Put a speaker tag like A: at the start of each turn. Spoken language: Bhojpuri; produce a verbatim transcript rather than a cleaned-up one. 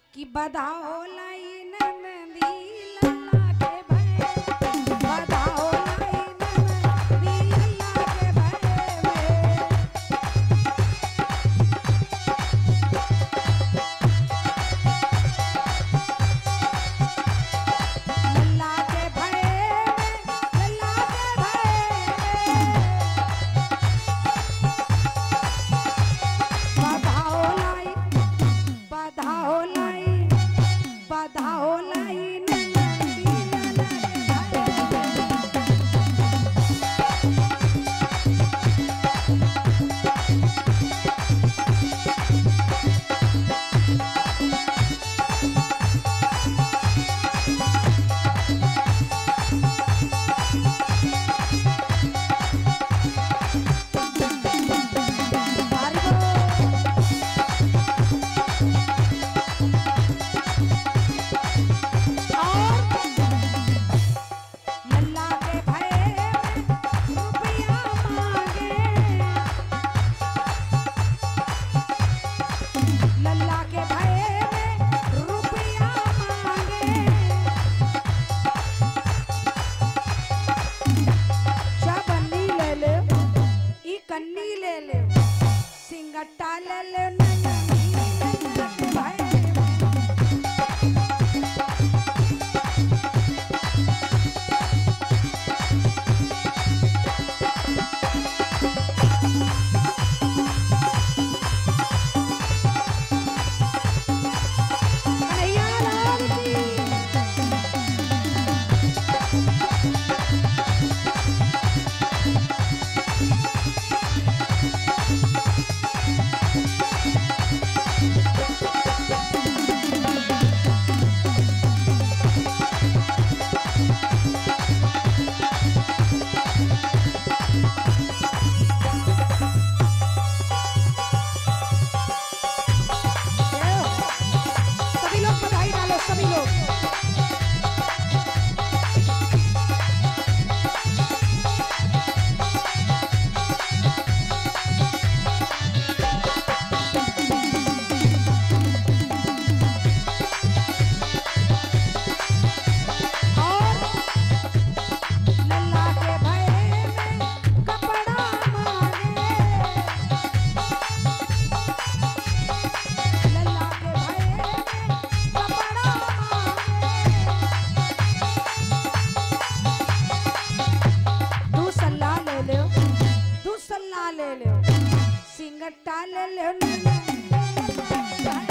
A: कि बधाओ लाई नंदी लल्ला के भय, बधाओ लाई नंदी लल्ला के भय में। लल्ला के भय में, लल्ला के भय में। बधाओ लाई, बधाओ लाई, बधाओ लाई नंदी लल्ला के कन्नी ले ले, सिंगट्टा ले ले नंदी लल्ला के भय ले लो, सिंगट्टा ले लो।